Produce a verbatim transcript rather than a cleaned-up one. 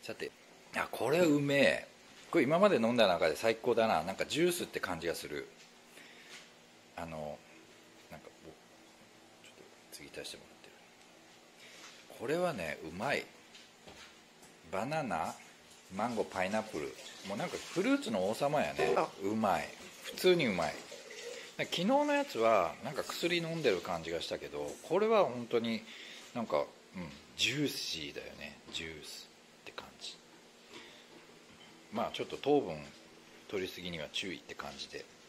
さて、あ、これうめえ。これ今まで飲んだ中で最高だな。なんかジュースって感じがする。あのなんかちょっと継ぎ足してもらってる。これはね、うまい。バナナ、マンゴー、パイナップル、もうなんかフルーツの王様やね。うまい、普通にうまい。昨日のやつはなんか薬飲んでる感じがしたけど、これは本当になんか、うん、ジューシーだよね。ジュースって感じ。まあちょっと糖分取りすぎには注意って感じで、